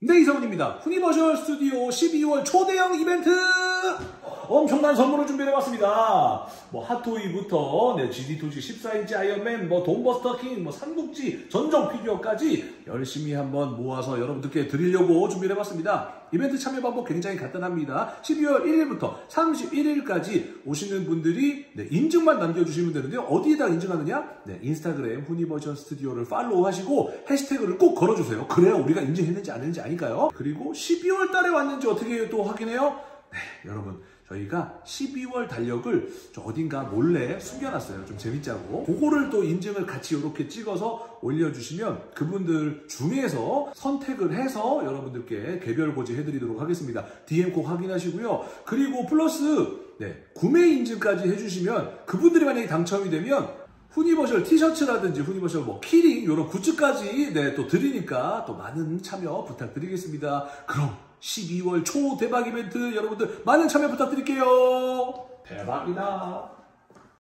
네, 이성훈입니다. 후니버셜 스튜디오 12월 초대형 이벤트! 엄청난 선물을 준비해봤습니다. 핫토이부터 GD2G 14인치 아이언맨, 돈버스터 킹, 삼국지, 전정 피규어까지 열심히 한번 모아서 여러분들께 드리려고 준비해봤습니다. 이벤트 참여 방법 굉장히 간단합니다. 12월 1일부터 31일까지 오시는 분들이 인증만 남겨주시면 되는데요. 어디에다 인증하느냐? 인스타그램 후니버셜 스튜디오를 팔로우하시고 해시태그를 꼭 걸어주세요. 그래야 우리가 인증했는지 안 했는지 아니까요. 그리고 12월 달에 왔는지 어떻게 또 확인해요? 여러분, 저희가 12월 달력을 어딘가 몰래 숨겨놨어요. 좀 재밌자고. 그거를 또 인증을 같이 이렇게 찍어서 올려주시면 그분들 중에서 선택을 해서 여러분들께 개별 고지해드리도록 하겠습니다. DM 꼭 확인하시고요. 그리고 플러스 구매 인증까지 해주시면 그분들이 만약에 당첨이 되면 후니버셜 티셔츠라든지 후니버셜 키링 이런 굿즈까지 또 드리니까 또 많은 참여 부탁드리겠습니다. 그럼 12월 초 대박 이벤트 여러분들 많은 참여 부탁드릴게요. 대박이다.